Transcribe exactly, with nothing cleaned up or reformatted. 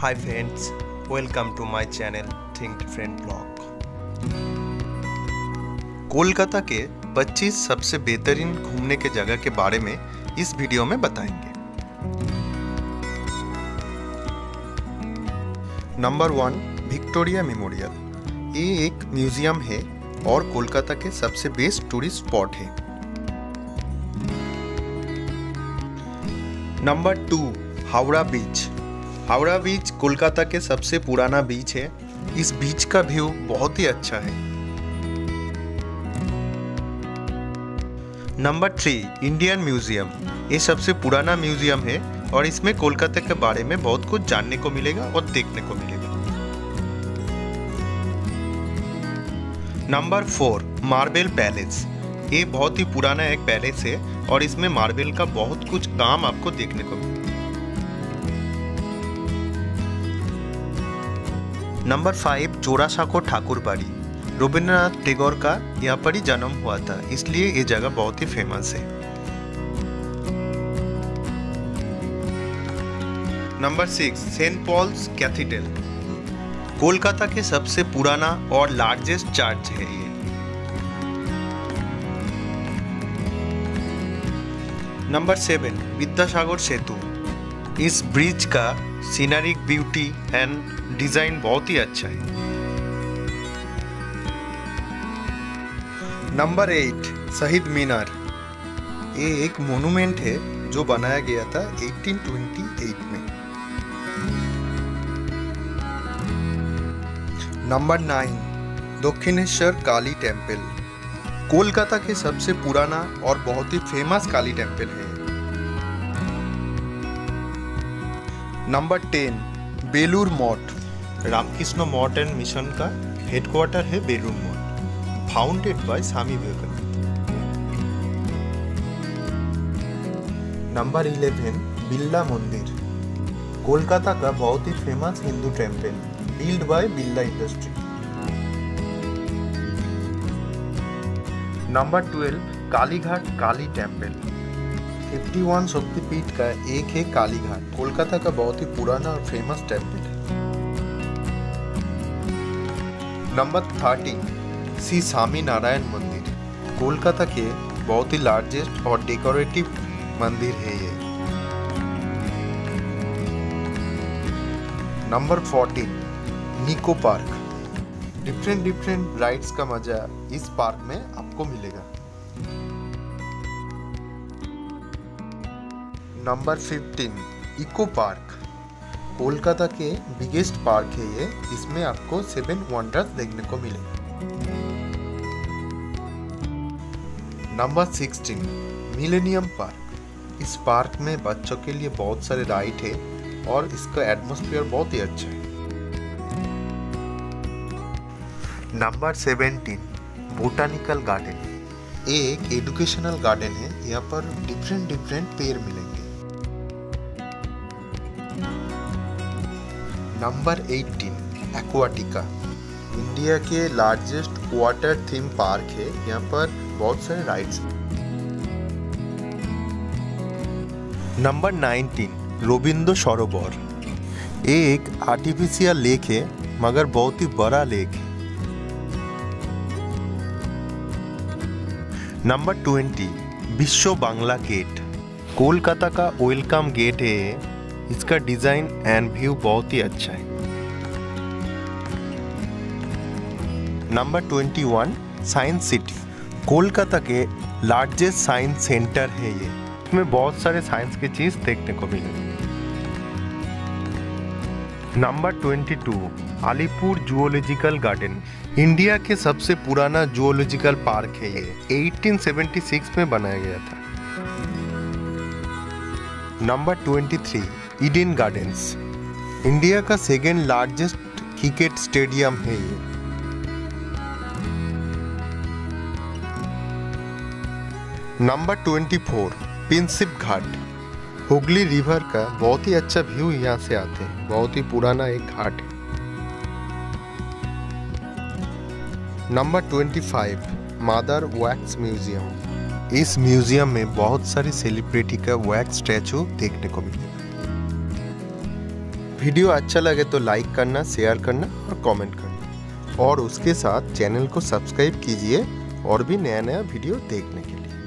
Hi friends, welcome to my channel think different blog. Kolkata के पच्चीस सबसे बेहतरीन घूमने के जगह के बारे में इस वीडियो में बताएंगे। Number one, Victoria Memorial. ये एक म्यूजियम है और कोलकाता के सबसे बेस्ट टूरिस्ट स्पॉट है। Number two, Howrah beach. Howrah beach Kolkata के सबसे पुराना बीच है। इस बीच का व्यू बहुत ही अच्छा है। Number three, Indian museum. ये सबसे पुराना म्यूजियम है और इसमें कोलकाता के बारे में बहुत कुछ जानने को मिलेगा और देखने को मिलेगा। Number four, marble palace. ये बहुत ही पुराना एक पैलेस है और इसमें मार्बल का बहुत कुछ काम आपको देखने को मिलेगा। नंबर फाइव, जोरासांको ठाकुर बाड़ी। रविंद्रनाथ टैगोर का यहाँ पर ही जन्म हुआ था, इसलिए ये जगह बहुत ही फेमस है। Number six, Saint Paul's cathedral. Kolkata के सबसे पुराना और लार्जेस्ट चर्च है ये। Number seven, Vidyasagar Setu. इस ब्रिज का सीनरिक ब्यूटी एंड डिजाइन बहुत ही अच्छा है। नंबर एट, शहीद मीनार। ये एक मोनूमेंट है जो बनाया गया था अठारह सौ अट्ठाईस में। Number nine, Dakshineswar Kali temple. Kolkata के सबसे पुराना और बहुत ही फेमस काली टेम्पल है। Number ten, Belur Math. रामकृष्ण मठ एंड मिशन का हेडक्वार्टर है Belur Math, founded by Swami Vivekananda. Number eleven, Birla Mandir. Kolkata का बहुत ही famous Hindu temple, build by Birla industry. Number twelve, Kalighat Kali temple. इक्यावन शक्तिपीठ का एक है कालीघाट, कोलकाता का बहुत ही पुराना और फेमस टेम्पल है। Number thirteen, Shri Swaminarayan Mandir. Kolkata के बहुत ही लार्जेस्ट और डेकोरेटिव मंदिर है ये। Number fourteen, Nicco park. Different different rides का मजा इस पार्क में आपको मिलेगा। Number fifteen, eco park. Kolkata के बिगेस्ट पार्क है ये, इसमें आपको सेवन वंडर्स देखने को मिलेगा। Number sixteen, millennium park. इस पार्क में बच्चों के लिए बहुत सारे राइड है और इसका एटमॉस्फेयर बहुत ही अच्छा है। Number seventeen, botanical garden. ये एक एजुकेशनल गार्डन है, यहाँ पर डिफरेंट डिफरेंट पेड़ मिलेंगे। Number eighteen, Aquatica. इंडिया के लार्जेस्ट वाटर थीम पार्क है, यहाँ पर बहुत सारे राइड्स। नंबर नाइनटीन, रविंद्र सरोवर। ये एक आर्टिफिशियल लेक है मगर बहुत ही बड़ा लेक है। नंबर ट्वेंटी, विश्व बांग्ला गेट। कोलकाता का वेलकम गेट है, इसका डिजाइन एंड व्यू बहुत ही अच्छा है। Number twenty one, science city. Kolkata के लार्जेस्ट साइंस सेंटर है ये, इसमें बहुत सारे साइंस की चीज देखने को मिलेगी। Number twenty two, Alipore zoological garden. India के सबसे पुराना जूलॉजिकल पार्क है ये, अठारह सौ छिहत्तर में बनाया गया था। Number twenty three, Eden Gardens. India का सेकेंड लार्जेस्ट क्रिकेट स्टेडियम है ये। Number twenty four, Prinsep Ghat. Hooghly river का बहुत ही अच्छा व्यू यहाँ से आते हैं, बहुत ही पुराना एक घाट है। Number twenty five, mother wax museum. इस म्यूजियम में बहुत सारी सेलिब्रिटी का वैक्स स्टैचू देखने को मिलेगा। वीडियो अच्छा लगे तो लाइक करना, शेयर करना और कमेंट करना, और उसके साथ चैनल को सब्सक्राइब कीजिए और भी नया नया वीडियो देखने के लिए।